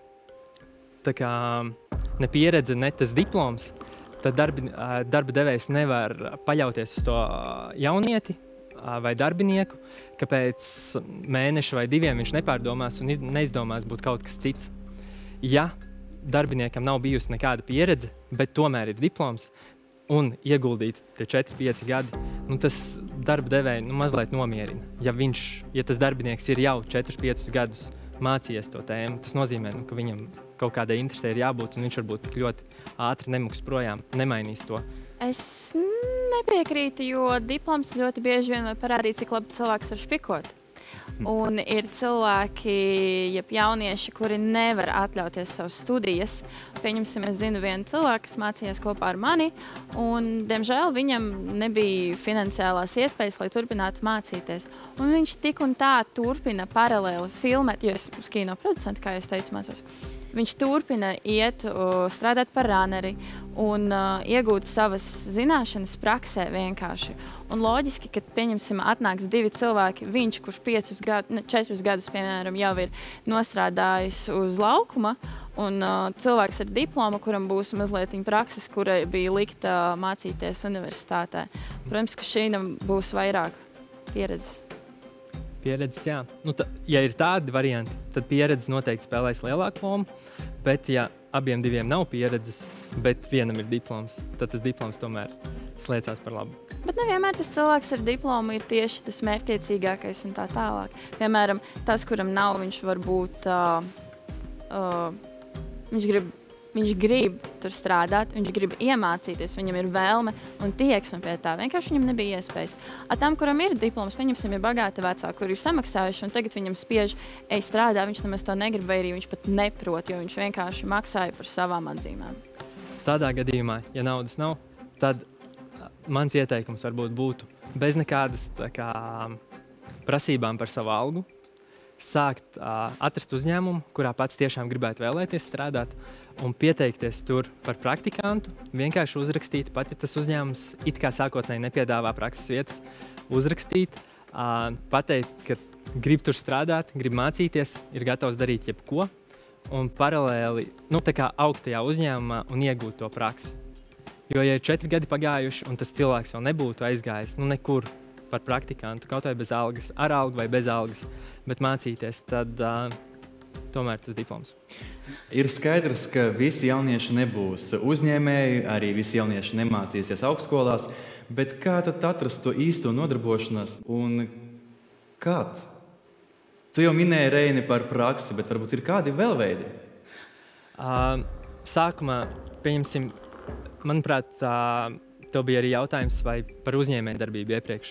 tā kā, ne pieredze, ne tas diploms, tad darbi, uh, darba devējs nevar paļauties uz to jaunieti uh, vai darbinieku, ka pēc mēneša vai diviem viņš nepārdomās un iz, neizdomās būt kaut kas cits. Ja darbiniekam nav bijusi nekāda pieredze, bet tomēr ir diploms, un ieguldīt tie četri, pieci gadi, nu tas darba devēju nu, mazliet nomierina. Ja, viņš, ja tas darbinieks ir jau četrus, piecus gadus mācījies to tēmu, tas nozīmē, nu, ka viņam kaut kādai interesē ir jābūt, un viņš varbūt tik ļoti ātri nemuks projām, nemainīs to. Es nepiekrītu, jo diploms ļoti bieži vien var parādīt, cik labi cilvēks var špikot. Un ir cilvēki, jeb jaunieši, kuri nevar atļauties savas studijas. Pieņemsim, es zinu vienu cilvēku, kas mācījās kopā ar mani, un, diemžēl, viņam nebija finansiālās iespējas, lai turpinātu mācīties. Un viņš tik un tā turpina paralēli filmēt, jo es uz kino producentu, kā es teicu, mācos. Viņš turpina iet, uh, strādāt par runeri un uh, iegūt savas zināšanas praksē vienkārši. Un loģiski, kad, pieņemsim, atnāks divi cilvēki, viņš, kurš piecus gadu, ne, četrus gadus, piemēram, jau ir nostrādājis uz laukuma, un uh, cilvēks ar diplomu, kuram būs mazliet prakses, kurai bija likta uh, mācīties universitātē. Protams, ka šīm būs vairāk pieredzes. Pieredzes, jā. Nu, ta, ja ir tādi varianti, tad pieredze noteikti spēlēs lielāku lomu, bet ja abiem diviem nav pieredzes, bet vienam ir diploms, tad tas diploms tomēr slēdzās par labu. Bet nevienmēr tas cilvēks ar diplomu ir tieši tas mērķtiecīgākais un tā tālāk. Piemēram, tas, kuram nav, viņš varbūt, uh, uh, viņš grib, viņš grib tur strādāt, viņš grib iemācīties, viņam ir vēlme un tieksme pie tā. Vienkārši viņam nebija iespējas. A tam, kuram ir diploms, pieņemsim, ir bagāti vecāki, kuri ir samaksājuši, un tagad viņam spiež, ej strādā, viņš nemaz to negrib, vai arī viņš pat neprot, jo viņš vienkārši maksāja par savām atzīmēm. Tādā gadījumā, ja naudas nav, tad mans ieteikums varbūt būtu bez nekādas tā kā, prasībām par savu algu, sākt uh, atrast uzņēmumu, kurā pats tiešām gribētu vēlēties strādāt, un pieteikties tur par praktikantu, vienkārši uzrakstīt, pat ja tas uzņēmums it kā sākotnēji nepiedāvā prakses vietas, uzrakstīt, uh, pateikt, ka grib tur strādāt, grib mācīties, ir gatavs darīt jebko, un paralēli nu, tā kā augt tajā uzņēmumā un iegūt to praksi. Jo, ja ir četri gadi pagājuši, un tas cilvēks vēl nebūtu aizgājis nu, nekur par praktikantu, kaut vai bez algas, ar algu vai bez algas, bet mācīties, tad uh, tomēr tas diploms. Ir skaidrs, ka visi jaunieši nebūs uzņēmēji, arī visi jaunieši nemācīsies augstskolās, bet kā tad atrast to īsto nodarbošanos un kād? Tu jau minēji, Reini, par praksi, bet varbūt ir kādi vēl veidi? Uh, sākumā, pieņemsim, manuprāt, uh, tev bija arī jautājums vai par uzņēmējdarbību iepriekš.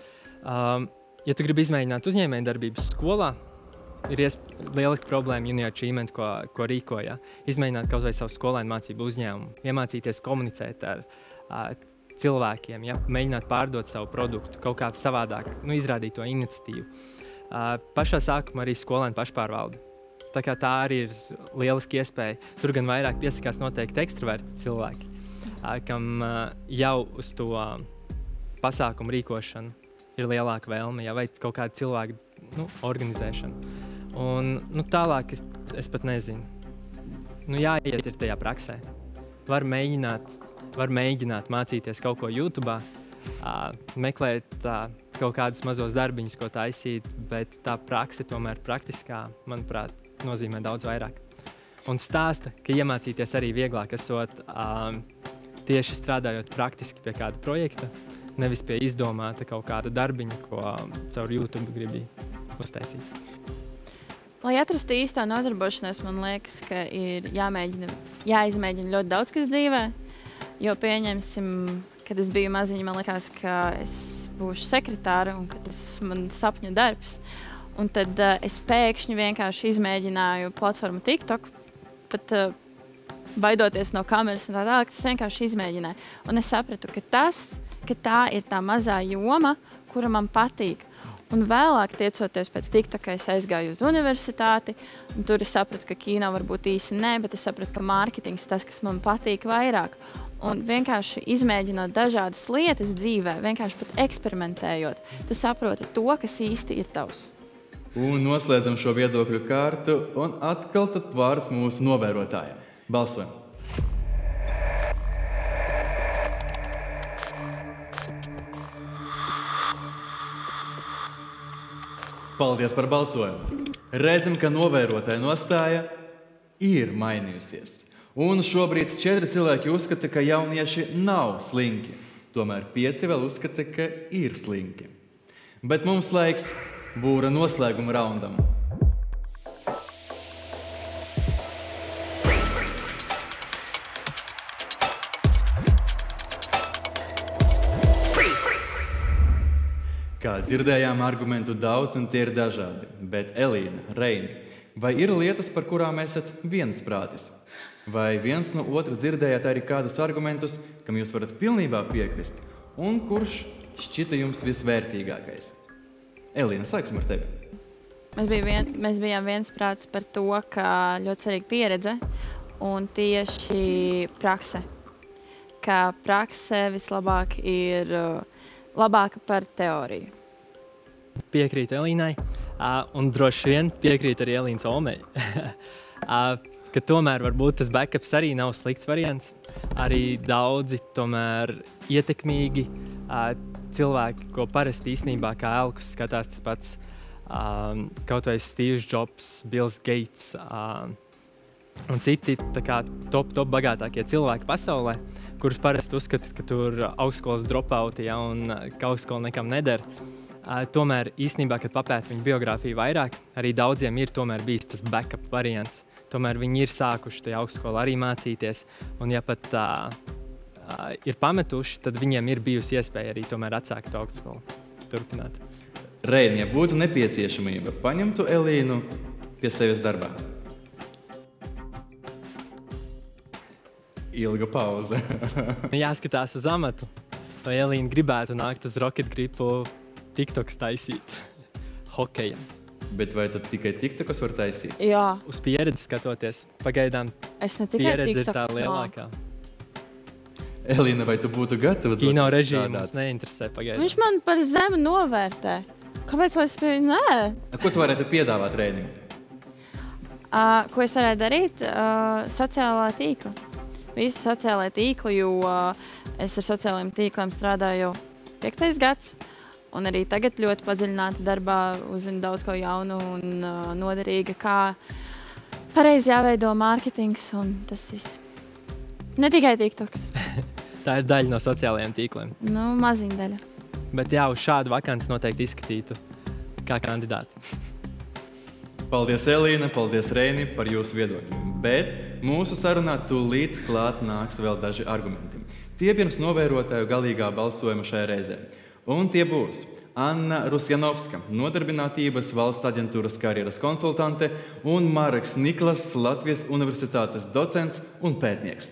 Uh, ja tu gribi izmēģināt uzņēmējdarbības skolā, ir lieliski problēma junior achievement, ko, ko rīkoja. Izmēģināt kaut vai savu skolēnu mācību uzņēmumu, iemācīties komunicēt ar uh, cilvēkiem, ja? Mēģināt pārdot savu produktu, kaut kā savādāk, nu, izrādīt to iniciatīvu. Uh, pašā sākumā arī skolēnu pašpārvalde. Tā kā tā arī ir lieliski iespēja. Tur gan vairāk piesakās noteikti ekstraverti cilvēki, uh, kam uh, jau uz to uh, pasākumu rīkošanu ir lielāka vēlme, ja? Vai kaut kāda cilvēka nu, organizēšana. Un, nu, tālāk es, es pat nezinu. Nu, jāiet ir tajā praksē. Var mēģināt, var mēģināt mācīties kaut ko YouTube, uh, meklēt uh, kaut kādus mazos darbiņus, ko taisīt, bet tā prakse tomēr praktiskā, manuprāt, nozīmē daudz vairāk. Un stāsta, ka iemācīties arī vieglāk esot um, tieši strādājot praktiski pie kāda projekta, nevis pie izdomāta kaut kāda darbiņa, ko um, caur YouTube gribi uztaisīt. Lai atrastu īsto nodarbošanos, man liekas, ka ir jāmēģina, jāizmēģina ļoti daudz kas dzīvē, jo pieņemsim, kad es biju maziņa, man liekas, ka es būšu sekretāra un ka tas man sapņu darbs. Un tad uh, es pēkšņi vienkārši izmēģināju platformu TikTok, pat uh, baidoties no kameras un tā tālāk, es vienkārši izmēģināju. Un es sapratu, ka tas, ka tā ir tā mazā joma, kura man patīk. Un vēlāk, tiecoties pēc TikToka, es aizgāju uz universitāti, un tur es sapratu, ka kino varbūt īsi nē, bet es sapratu, ka mārketings tas, kas man patīk vairāk. Un vienkārši izmēģinot dažādas lietas dzīvē, vienkārši pat eksperimentējot, tu saproti to, kas īsti ir tavs. Un noslēdzam šo viedokļu kārtu, un atkal tad vārds mūsu novērotājiem. Balsojam! Paldies par balsojumu! Redzam, ka novērotāja nostāja ir mainījusies. Un šobrīd četri cilvēki uzskata, ka jaunieši nav slinki. Tomēr pieci vēl uzskata, ka ir slinki. Bet mums laiks būra noslēguma raundam. Kā dzirdējām, argumentu daudz un tie ir dažādi. Bet Elīna, Reini, vai ir lietas, par kurām esat viensprātis? Vai viens no otra dzirdējāt arī kādus argumentus, kam jūs varat pilnībā piekrist? Un kurš šķita jums visvērtīgākais? Elīna, sāksim ar tevi. Mēs, bija vien, mēs bijām viensprātis par to, ka ļoti svarīga pieredze un tieši prakse. Ka prakse vislabāk ir labāka par teoriju. Piekrītu Elīnai, uh, un droši vien piekrītu arī Elīnas Olmei. uh, ka tomēr varbūt tas backups arī nav slikts variants. Arī daudzi tomēr ietekmīgi uh, cilvēki, ko parasti īstenībā kā elkus skatās tas pats um, kaut vai Steve's Jobs, Bills Gates uh, un citi tā kā top, top bagātākie cilvēki pasaulē, kurus parasti uzskata, ka tur augstskolas dropouti, ja, un ka augstskola nekam neder. Uh, tomēr īstenībā, kad papēt viņu biogrāfiju vairāk, arī daudziem ir tomēr bijis tas backup variants. Tomēr viņi ir sākuši tajā augstskolā arī mācīties, un ja pat uh, uh, ir pametuši, tad viņiem ir bijusi iespēja arī tomēr atsākt to augstskolu, turpināt. Reini, ja būtu nepieciešamība, paņemtu Elīnu pie sevis darbā? Ilga pauze. Jāskatās uz amatu, vai Elīna gribētu nākt uz Rocket Gripu TikToks taisīt hokejam. Bet vai tad tikai TikTokas var taisīt? Jā. Uz pieredzi skatoties, pagaidām Es ne tikai pieredze ir TikToks tā lielākā. Elīna, vai tu būtu gatava? Kino režīmu mums neinteresē pagaidām. Viņš man par zemu novērtē. Kāpēc lai es pie... Nē. Ko tu varētu piedāvāt Reinim? Uh, ko es varētu darīt? Uh, sociālā tīkla. Visi sociālai tīkli, jo uh, es ar sociālajiem tīkliem strādāju jau piektais gads. Un arī tagad ļoti padziļināti darbā uzzinu daudz ko jaunu un uh, noderīga, kā pareizi jāveido mārketings un tas viss. Ne tikai TikToks. Tā ir daļa no sociālajiem tīkliem. Nu, maziņa daļa. Bet jā, uz šādu vakanci noteikti izskatītu kā kandidāti. Paldies, Elīna, paldies, Reini, par jūsu viedokļiem. Bet mūsu sarunā tūlīt klāt nāks vēl daži argumenti. Tie pirms novērotāju galīgā balsojuma šajā reizē. Un tie būs Anna Rusjanovska, Nodarbinātības valsts aģentūras karjeras konsultante, un Mareks Niklas, Latvijas universitātes docents un pētnieks.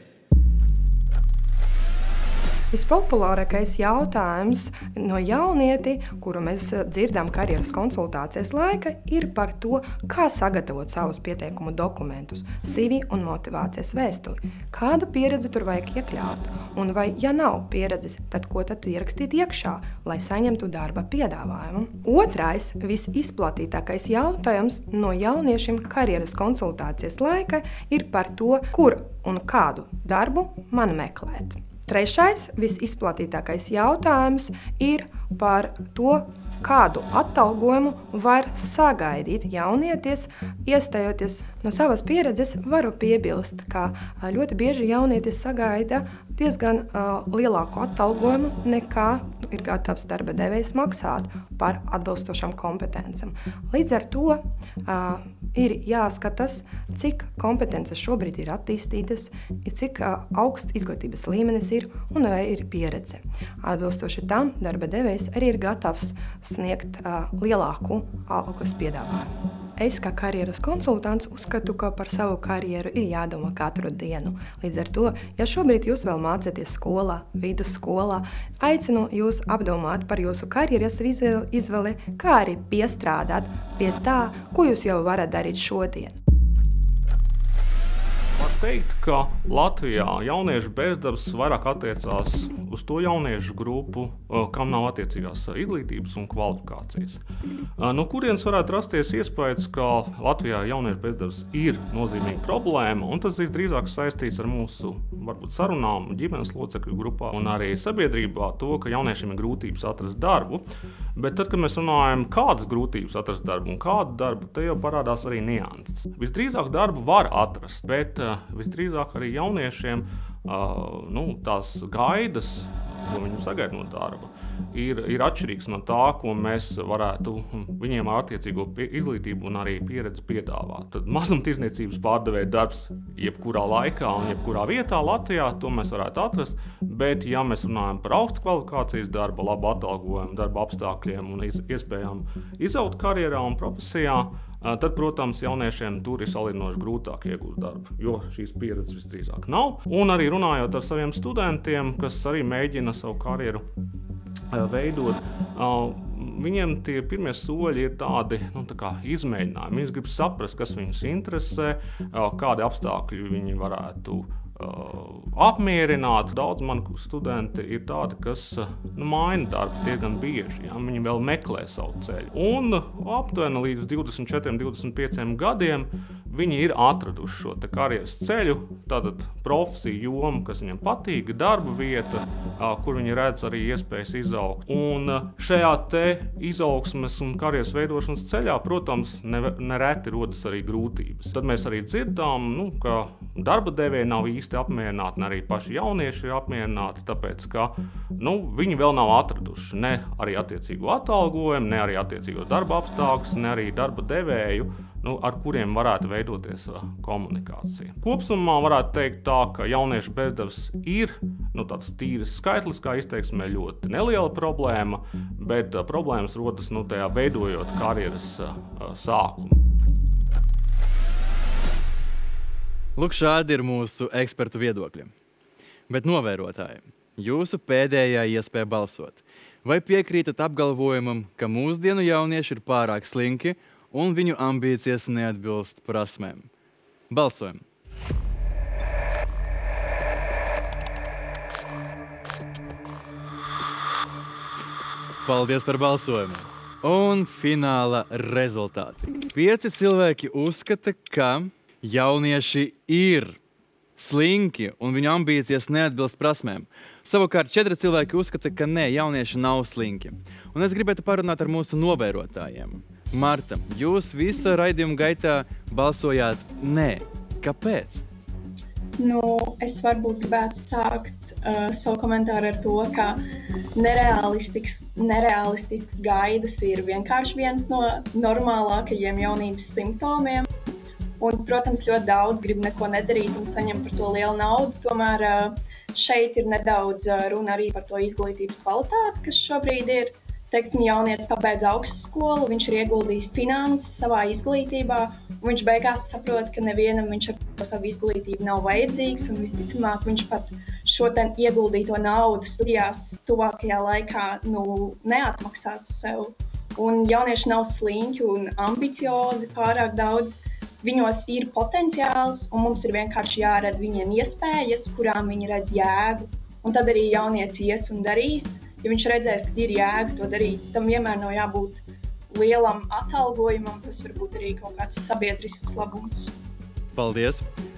Vispopulārākais jautājums no jaunieti, kuru mēs dzirdam karjeras konsultācijas laika, ir par to, kā sagatavot savus pieteikumu dokumentus, C V un motivācijas vēstuli. Kādu pieredzi tur vajag iekļaut? Un vai, ja nav pieredzes, tad ko tad ierakstīt iekšā, lai saņemtu darba piedāvājumu? Otrais, visizplatītākais jautājums no jauniešiem karjeras konsultācijas laika ir par to, kur un kādu darbu man meklēt. Trešais, visizplatītākais jautājums ir par to, kādu atalgojumu var sagaidīt jaunietis, iestājoties. No savas pieredzes varu piebilst, ka ļoti bieži jaunietis sagaida diezgan uh, lielāku atalgojumu nekā ir gatavs darba devējs maksāt par atbilstošām kompetencēm. Līdz ar to uh, ir jāskatās, cik kompetences šobrīd ir attīstītas, cik uh, augsts izglītības līmenis ir un vai ir pieredze. Atbilstoši tam darba devējs arī ir gatavs sniegt uh, lielāku algas piedāvājumu. Es kā karjeras konsultants uzskatu, ka par savu karjeru ir jādomā katru dienu. Līdz ar to, ja šobrīd jūs vēl mācāties skolā, vidusskolā, aicinu jūs apdomāt par jūsu karjeras izvēli, kā arī piestrādāt pie tā, ko jūs jau varat darīt šodien. Var teikt, ka Latvijā jauniešu bezdarbs vairāk attiecās uz to jauniešu grupu, kam nav attiecīgās izglītības un kvalifikācijas. No kurienes varētu rasties iespējas, ka Latvijā jauniešu bezdarbs ir nozīmīga problēma, un tas visdrīzāk saistīts ar mūsu varbūt sarunām ģimenes locekļu grupā un arī sabiedrībā to, ka jauniešiem ir grūtības atrast darbu. Bet tad, kad mēs runājam, kādas grūtības atrast darbu un kādu darbu, te jau parādās arī nianses. Visdrīzāk darbu var atrast, bet uh, visdrīzāk arī jauniešiem uh, nu, tās gaidas, ko viņu sagaida no darba, ir, ir atšķirīgs no tā, ko mēs varētu viņiem ar attiecīgo izglītību un arī pieredzi piedāvāt. Tad mazumtirdzniecības pārdevēja darbs jebkurā laikā un jebkurā vietā Latvijā, to mēs varētu atrast, bet ja mēs runājam par augstu kvalifikācijas darbu, labu atalgojumu, darba apstākļiem un iespējām izaugt karjerā un profesijā, tad, protams, jauniešiem tur ir salīdzinoši grūtāk iegūt darbu, jo šīs pieredzes visdrīzāk nav. Un arī runājot ar saviem studentiem, kas arī mēģina savu karjeru veidot, viņiem tie pirmie soļi ir tādi, nu, tā kā izmēģinājumi. Viņi grib saprast, kas viņus interesē, kādi apstākļi viņi varētu apmierināt. Daudz mani studenti ir tādi, kas nu, maina darbu diezgan bieži. Ja? Viņi vēl meklē savu ceļu. Un aptuveni līdz divdesmit četriem, divdesmit pieciem gadiem viņi ir atraduši šo te karjeras ceļu, tātad profesiju jomu, kas viņiem patīk, darba vieta, kur viņi redz arī iespējas izaugt. Un šajā te izaugsmes un karjeras veidošanas ceļā, protams, nereti rodas arī grūtības. Tad mēs arī dzirdām, nu, ka darba devēji nav īsti apmierināti, ne arī paši jaunieši ir apmierināti, tāpēc, ka nu, viņi vēl nav atraduši ne arī attiecīgo atalgojumu, ne arī attiecīgo darba apstākļus, ne arī darba devēju, nu, ar kuriem varētu veidoties komunikācija. Kopsumā varētu teikt tā, ka jauniešu bezdarbs ir nu, tāds tīras skaitliskā izteiksmē ļoti neliela problēma, bet problēmas rodas nu, tajā veidojot karjeras sākumu. Lūk, šādi ir mūsu ekspertu viedokļi. Bet novērotāji, jūsu pēdējā iespēja balsot. Vai piekrītat apgalvojumam, ka mūsdienu jaunieši ir pārāk slinki un viņu ambīcijas neatbilst prasmēm? Balsojam! Paldies par balsojumu! Un fināla rezultāti. Pieci cilvēki uzskata, ka jaunieši ir slinki un viņu ambīcijas neatbilst prasmēm. Savukārt četri cilvēki uzskata, ka nē, jaunieši nav slinki. Un es gribētu parunāt ar mūsu novērotājiem. Marta, jūs visa raidījuma gaitā balsojāt nē. Kāpēc? Nu, es varbūt gribētu sākt uh, savu komentāru ar to, ka nerealistisks, nerealistisks gaidas ir vienkārši viens no normālākajiem jaunības simptomiem. Un, protams, ļoti daudz grib neko nedarīt un saņem par to lielu naudu. Tomēr šeit ir nedaudz runa arī par to izglītības kvalitāti, kas šobrīd ir. Teiksim, jaunietis pabeidz augstskolu, viņš ir ieguldījis finanses savā izglītībā, un viņš beigās saprot, ka nevienam viņš ar savu izglītību nav vajadzīgs, un visticamāk viņš pat šo ten ieguldīto naudu studijās tuvākajā laikā nu, neatmaksās sev. Un jaunieši nav slinki un ambiciozi pārāk daudz. Viņos ir potenciāls, un mums ir vienkārši jārada viņiem iespējas, kurām viņi redz jēgu. Un tad arī jaunietis ies un darīs. Ja viņš redzēs, ka ir jēga to darīt, tam vienmēr nav jābūt lielam atalgojumam, tas var būt arī kaut kāds sabiedrisks labums. Paldies!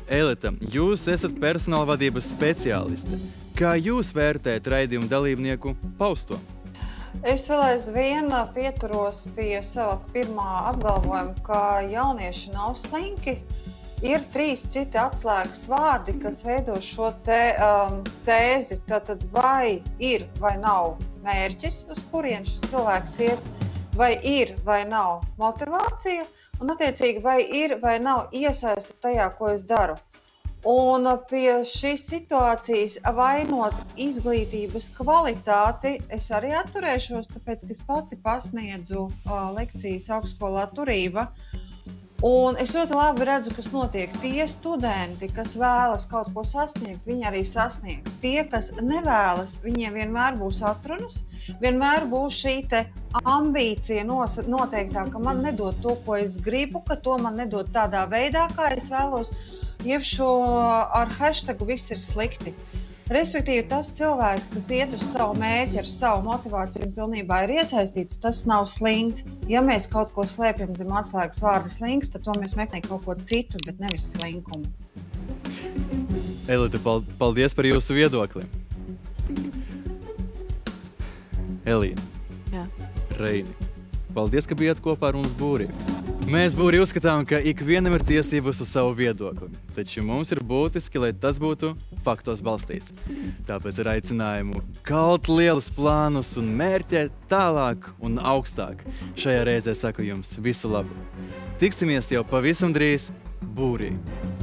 Elita, jūs esat personāla vadības speciāliste. Kā jūs vērtējat raidījumu dalībnieku pausto? Es vēl aizvien pieturos pie sava pirmā apgalvojuma, ka jaunieši nav slinki. Ir trīs citi atslēgas vārdi, kas veido šo te, um, tēzi. Tātad vai ir vai nav mērķis, uz kurien šis cilvēks iet, vai ir vai nav motivācija, un attiecīgi vai ir vai nav iesaisti tajā, ko es daru. Un pie šīs situācijas vainot izglītības kvalitāti es arī atturēšos, tāpēc, ka es pati pasniedzu uh, lekcijas augstskolā Turība. Un es ļoti labi redzu, kas notiek. Tie studenti, kas vēlas kaut ko sasniegt, viņi arī sasniegs. Tie, kas nevēlas, viņiem vienmēr būs atrunas, vienmēr būs šī te ambīcija noteiktā, ka man nedod to, ko es gribu, ka to man nedod tādā veidā, kā es vēlos. Jeb šo ar hashtagu viss ir slikti. Respektīvi, tas cilvēks, kas iet uz savu mērķi ar savu motivāciju un pilnībā ir iesaistīts, tas nav slinks. Ja mēs kaut ko slēpjam zem atslēgas vārda slinks, tad to mēs meklējam kaut ko citu, bet nevis slinkumu. Elita, paldies par jūsu viedokli. Elīna, Jā. Reini, paldies, ka bijāt kopā ar mums būrī. Mēs būrī uzskatām, ka ikvienam ir tiesības uz savu viedokli, taču mums ir būtiski, lai tas būtu faktos balstīts. Tāpēc ar aicinājumu kalt lielus plānus un mērķēt tālāk un augstāk. Šajā reizē saku jums visu labu. Tiksimies jau pavisam drīz būrī.